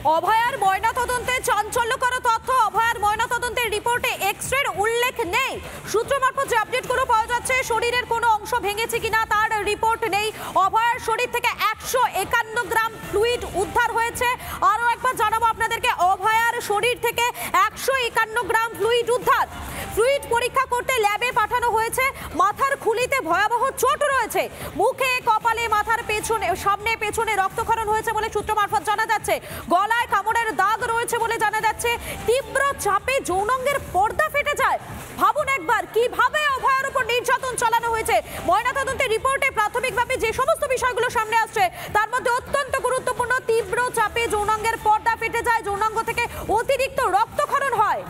অভয়ার ময়নাতদন্তে চাঞ্চল্যকর তথ্য। অভয়ার ময়নাতদন্তের রিপোর্টে এক্স-রের উল্লেখ নেই। সূত্র মারফত যে আপডেটগুলো পাওয়া যাচ্ছে, শরীরের কোনো অংশ ভেঙেছে কিনা তার রিপোর্ট নেই। অভয়ার শরীর থেকে 151 গ্রাম ফ্লুইড উদ্ধার হয়েছে। আরও একবার জানাবো আপনাদেরকে, অভয়ার শরীর থেকে 151 গ্রাম ফ্লুইড উদ্ধার। ফ্লুইড পরীক্ষা করতে ল্যাবে পাঠানো হয়েছে। মাথার খুলিতে ভয়াবহ চোট রয়েছে। মুখে, কপালে, মাথার পেছনে, সামনে পেছনে রক্তক্ষরণ হয়েছে বলে সূত্র মারফত জানা যাচ্ছে। গলায় কামড়ের দাগ রয়েছে বলে জানা যাচ্ছে। তীব্র চাপে যৌনাঙ্গের পর্দা ফেটে যায়। ভাবুন একবার কিভাবে অভয়ার উপর নির্যাতন চালানো হয়েছে। ময়নাতদন্তের রিপোর্টে প্রাথমিকভাবে যে সমস্ত বিষয়গুলো সামনে আসছে তার মধ্যে অত্যন্ত গুরুত্বপূর্ণ, তীব্র চাপে যৌনাঙ্গের পর্দা ফেটে যায়, যৌনাঙ্গ থেকে অতিরিক্ত রক্তক্ষরণ হয়।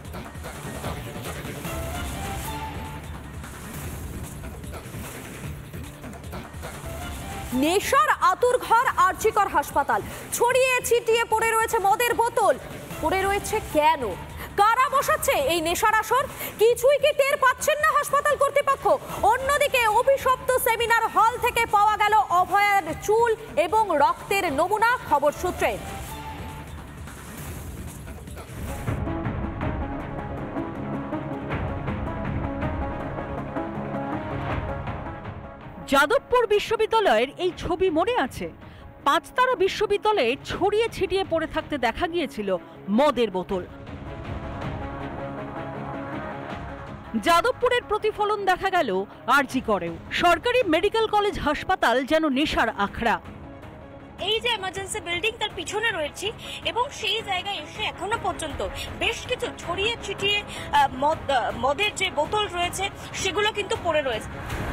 নেশার আতুরঘর আরজিকর হাসপাতাল। ছড়িয়ে ছিটিয়ে পড়ে রয়েছে মদের বোতল। পড়ে রয়েছে কেন? কারা বসাচ্ছে এই নেশার আসর? কিছুই কি টের পাচ্ছেন না হাসপাতাল কর্তৃপক্ষ? অন্যদিকে অভিশপ্ত সেমিনার হল থেকে পাওয়া গেল অভয়ার চুল এবং রক্তের নমুনা। খবর সূত্রে যাদবপুর বিশ্ববিদ্যালয়ের এই ছবি মনে আছে? 5 তারা বিশ্ববিদ্যালয়ে ছড়িয়ে ছিটিয়ে পড়ে থাকতে দেখা গিয়েছিল মদের বোতল। যাদবপুরের প্রতিফলন দেখা গেল আরজি করেও। সরকারি মেডিকেল কলেজ হাসপাতাল যেন নেশার আখড়া। এই যে এমার্জেন্সি বিল্ডিং তার পিছনে রয়েছে এবং সেই জায়গায় এসে এখনো পর্যন্ত বেশ কিছু ছড়িয়ে ছিটিয়ে মদের যে বোতল রয়েছে সেগুলো কিন্তু পড়ে রয়েছে।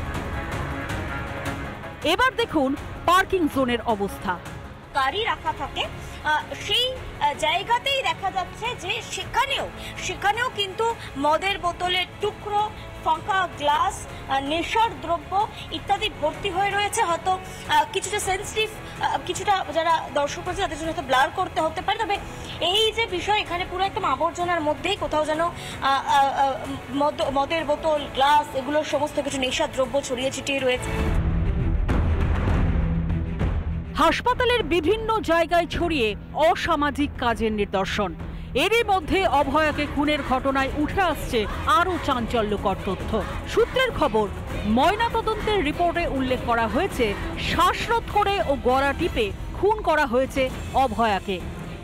এবার দেখুন পার্কিং জোনের অবস্থা। গাড়ি রাখা থাকে সেই জায়গাতেই দেখা যাচ্ছে যে সেখানেও কিন্তু মদের বোতলের টুকরো, ফাঁকা গ্লাস, নেশার দ্রব্য ইত্যাদি ভর্তি হয়ে রয়েছে। হয়তো কিছুটা সেন্সিটিভ, কিছুটা যারা দর্শক রয়েছে তাদের জন্য হয়তো ব্লার করতে হতে পারে, তবে এই যে বিষয় এখানে পুরো একদম আবর্জনার মধ্যেই কোথাও যেন মদের বোতল, গ্লাস, এগুলোর সমস্ত কিছু নেশার দ্রব্য ছড়িয়ে ছিটিয়ে রয়েছে। হাসপাতালের বিভিন্ন জায়গায় ছড়িয়ে অসামাজিক কাজের নিদর্শন। এরই মধ্যে অভয়াকে খুনের ঘটনায় উঠে আসছে আরও চাঞ্চল্যকর তথ্য। সূত্রের খবর, ময়নাতদন্তের রিপোর্টে উল্লেখ করা হয়েছে শ্বাসরোধ করে ও গলা টিপে খুন করা হয়েছে অভয়াকে।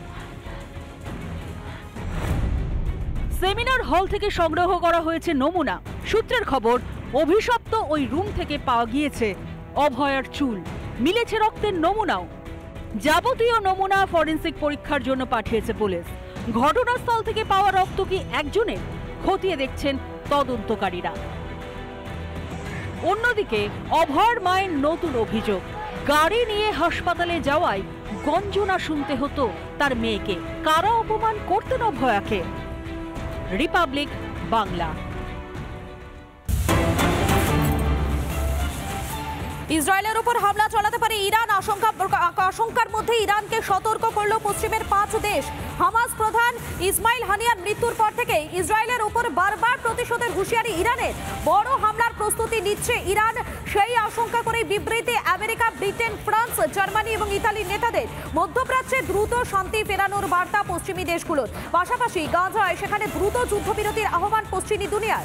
সেমিনার হল থেকে সংগ্রহ করা হয়েছে নমুনা। সূত্রের খবর, অভিশপ্ত ওই রুম থেকে পাওয়া গিয়েছে অভয়ার চুল, মিলেছে রক্তের নমুনাও। যাবতীয় নমুনা ফরেনসিক পরীক্ষার জন্য পাঠিয়েছে পুলিশ। ঘটনাস্থল থেকে পাওয়া রক্ত কি একজনের? খতিয়ে দেখছেন তদন্তকারীরা। অন্যদিকে অভয়ার মায়ের নতুন অভিযোগ, গাড়ি নিয়ে হাসপাতালে যাওয়ায় গঞ্জনা শুনতে হতো তার মেয়েকে। কারা অপমান করতেন অভয়াকে? রিপাবলিক বাংলা। ইসরায়েলের উপর হামলা চালাতে পারে ইরান, আশঙ্কার মধ্যে ইরানকে সতর্ক করল পশ্চিমের 5 দেশ। হামাস প্রধান ইসমাইল হানিয়ার মৃত্যুর পর থেকে ইসরায়েলের উপর বারবার প্রতিশোধের হুঁশিয়ারি ইরানের। বড় হামলার প্রস্তুতি নিচ্ছে ইরান। সেই আশঙ্কা করে বিবৃতি আমেরিকা, ব্রিটেন, ফ্রান্স, জার্মানি এবং ইতালির নেতাদের। মধ্যপ্রাচ্যে দ্রুত শান্তি ফেরানোর বার্তা পশ্চিমী দেশগুলোর। পাশাপাশি গাজায় সেখানে দ্রুত যুদ্ধবিরতির আহ্বান পশ্চিমী দুনিয়ার।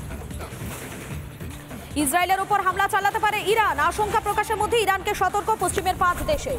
ইসরায়েলের উপর হামলা চালাতে পারে ইরান, আশঙ্কা প্রকাশের মধ্যে ইরানকে সতর্ক পশ্চিমের 5 দেশে।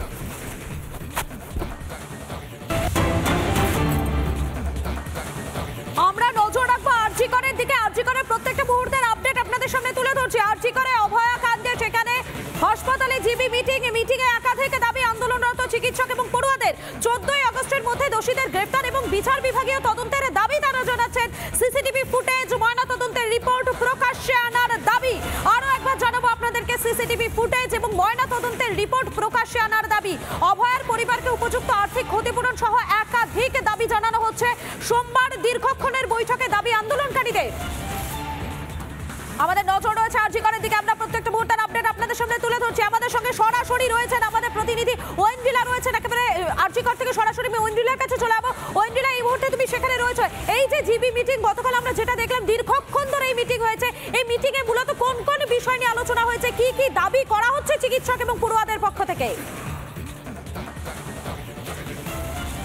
আমরা নজর রাখবো আরজি করের দিকে। আরজি করের প্রত্যেকটা মুহূর্তের আপডেট আপনাদের সামনে তুলে ধরছি। আরজি করে অভয়া কাণ্ডে সেখানে হাসপাতালে জিবি মিটিংয়ে একাধিক দাবি আন্দোলনরত চিকিৎসক এবং পড়ুয়াদের। 14 আগস্টের মধ্যে দোষীদের গ্রেফতার এবং বিচার বিভাগীয় তদন্তের দাবি তারা জানাচ্ছেন। সিসিটিভি ফুটেজ, ময়নাতদন্তের রিপোর্ট প্রকাশ্যে আনার দাবি। আরো একবার জানাবো আপনাদেরকে, সিসিটিভি ফুটেজ এবং ময়নাতদন্তের রিপোর্ট প্রকাশ্যে আনার দাবি। অভয়ার পরিবারকে উপযুক্ত আর্থিক ক্ষতিপূরণ সহ একাধিক দাবি জানানো হচ্ছে। সোমবার দীর্ঘক্ষণের বৈঠকে দাবি আন্দোলনকারীদের। আমাদের নজর রয়েছে আরজি করের দিকে। আমরা প্রত্যেকটা মুহূর্তের আপডেট আপনাদের সামনে তুলে ধরছি। আমাদের সঙ্গে সরাসরি রয়েছেন আমাদের প্রতিনিধি ঐন্দ্রিলা রয়েছেন একেবারে আরজি কর থেকে সরাসরি। আমি ঐন্দ্রিলার কাছে চলে যাবো। ঐন্দ্রিলা, এই মুহূর্তে তুমি সেখানে রয়েছে। এই যে জিবি মিটিং, গতকাল আমরা যেটা দেখলাম দীর্ঘক্ষণ ধরে এই মিটিং হয়েছে, এই মিটিংয়ে মূলত কোন কোন বিষয় নিয়ে আলোচনা হয়েছে, কি কি দাবি করা হচ্ছে চিকিৎসক এবং পড়ুয়াদের পক্ষ থেকে?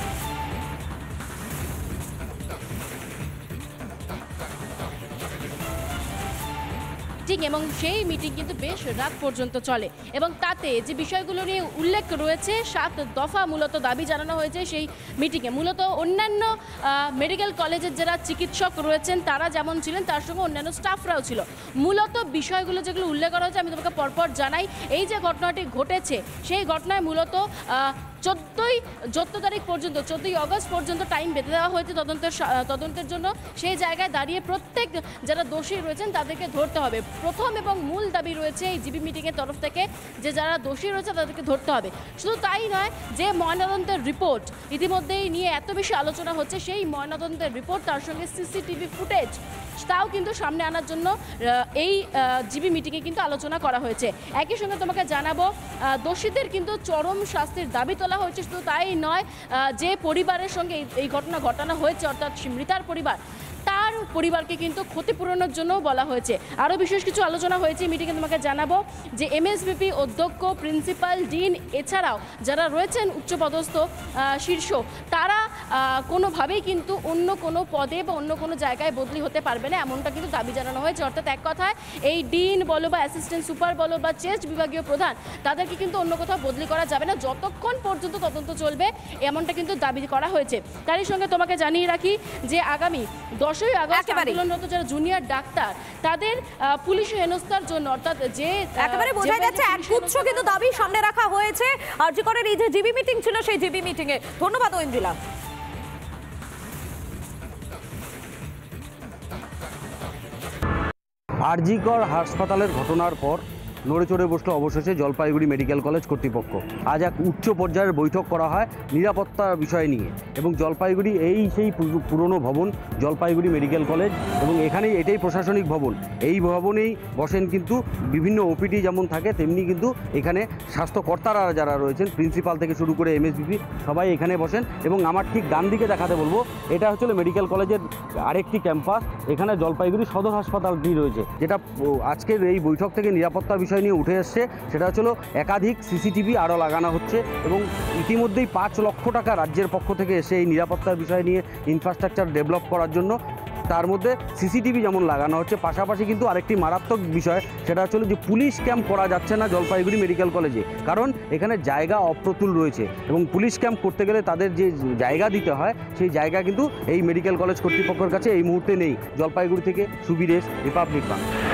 মিটিং এবং সেই মিটিং কিন্তু বেশ রাত পর্যন্ত চলে এবং তাতে যে বিষয়গুলো নিয়ে উল্লেখ রয়েছে 7 দফা মূলত দাবি জানানো হয়েছে সেই মিটিংয়ে। মূলত অন্যান্য মেডিকেল কলেজের যারা চিকিৎসক রয়েছেন তারা যেমন ছিলেন তার সঙ্গে অন্যান্য স্টাফরাও ছিল। মূলত বিষয়গুলো যেগুলো উল্লেখ করা হয়েছে আমি তোমাকে পরপর জানাই। এই যে ঘটনাটি ঘটেছে সেই ঘটনায় মূলত 14 তারিখ পর্যন্ত 14 আগস্ট পর্যন্ত টাইম বেঁধে দেওয়া হয়েছে তদন্তের জন্য। সেই জায়গায় দাঁড়িয়ে প্রত্যেক যারা দোষী রয়েছেন তাদেরকে ধরতে হবে। প্রথম এবং মূল দাবি রয়েছে এই জিবি মিটিংয়ের তরফ থেকে যে যারা দোষী রয়েছে তাদেরকে ধরতে হবে। শুধু তাই নয়, যে ময়নাতদন্তের রিপোর্ট ইতিমধ্যেই নিয়ে এত বেশি আলোচনা হচ্ছে, সেই ময়নাতদন্তের রিপোর্ট তার সঙ্গে সিসিটিভি ফুটেজ তাও কিন্তু সামনে আনার জন্য এই জিবি মিটিংয়ে কিন্তু আলোচনা করা হয়েছে। একই সঙ্গে তোমাকে জানাবো দোষীদের কিন্তু চরম শাস্তির দাবি তোলা হয়েছে। শুধু তাই নয়, যে পরিবারের সঙ্গে এই ঘটনা ঘটানো হয়েছে অর্থাৎ মৃতার পরিবার, তার পরিবারকে কিন্তু ক্ষতিপূরণের জন্যও বলা হয়েছে। আরও বিশেষ কিছু আলোচনা হয়েছে মিটিংয়ে তোমাকে জানাবো যে এমএসবিপি অধ্যক্ষ, প্রিন্সিপাল, ডিন এছাড়াও যারা রয়েছেন উচ্চপদস্থ শীর্ষ, তারা কোনোভাবেই কিন্তু অন্য কোনো পদে বা অন্য কোনো জায়গায় বদলি হতে পারবে না, এমনটা কিন্তু দাবি জানানো হয়েছে। অর্থাৎ এক কথায় এই ডিন বলো বা অ্যাসিস্ট্যান্ট সুপার বলো বা চেস্ট বিভাগীয় প্রধান, তাদেরকে কিন্তু অন্য কোথাও বদলি করা যাবে না যতক্ষণ পর্যন্ত তদন্ত চলবে, এমনটা কিন্তু দাবি করা হয়েছে। তারই সঙ্গে তোমাকে জানিয়ে রাখি যে আগামী 10ই আগস্ট আন্দোলনরত যারা জুনিয়র ডাক্তার তাদের পুলিশি হেনস্থার জন্য, অর্থাৎ যে একেবারে বোঝা যাচ্ছে একগুচ্ছ কিন্তু দাবি সামনে রাখা হয়েছে আরজিকরের এই যে জিবি মিটিং ছিল সেই জিবি মিটিং এ। ধন্যবাদ ঐন্দ্রিলা। আরজিকর হাসপাতালের ঘটনার পর নড়ে চড়ে বসলো অবশেষে জলপাইগুড়ি মেডিকেল কলেজ কর্তৃপক্ষ। আজ এক উচ্চ পর্যায়ের বৈঠক করা হয় নিরাপত্তার বিষয় নিয়ে, এবং জলপাইগুড়ি সেই পুরনো ভবন জলপাইগুড়ি মেডিকেল কলেজ, এবং এখানেই এটাই প্রশাসনিক ভবন। এই ভবনেই বসেন কিন্তু বিভিন্ন ওপিডি যেমন থাকে তেমনি কিন্তু এখানে স্বাস্থ্যকর্তারা যারা রয়েছেন, প্রিন্সিপাল থেকে শুরু করে এমএসবিপি সবাই এখানে বসেন। এবং আমার ঠিক ডান দিকে দেখাতে বলবো, এটা হচ্ছিল মেডিকেল কলেজের আরেকটি ক্যাম্পাস। এখানে জলপাইগুড়ি সদর হাসপাতালটি রয়েছে, যেটা আজকের এই বৈঠক থেকে নিরাপত্তার বিষয় নিয়ে উঠে এসছে। সেটা হচ্ছিল একাধিক সিসিটিভি আরও লাগানো হচ্ছে, এবং ইতিমধ্যেই 5 লক্ষ টাকা রাজ্যের পক্ষ থেকে এসে এই নিরাপত্তার বিষয় নিয়ে ইনফ্রাস্ট্রাকচার ডেভেলপ করার জন্য। তার মধ্যে সিসিটিভি যেমন লাগানো হচ্ছে, পাশাপাশি কিন্তু আরেকটি মারাত্মক বিষয় সেটা হচ্ছিল যে পুলিশ ক্যাম্প করা যাচ্ছে না জলপাইগুড়ি মেডিকেল কলেজে, কারণ এখানে জায়গা অপ্রতুল রয়েছে, এবং পুলিশ ক্যাম্প করতে গেলে তাদের যে জায়গা দিতে হয় সেই জায়গা কিন্তু এই মেডিকেল কলেজ কর্তৃপক্ষের কাছে এই মুহূর্তে নেই। জলপাইগুড়ি থেকে সুবীরেশ, রিপাবলিক বাংলা।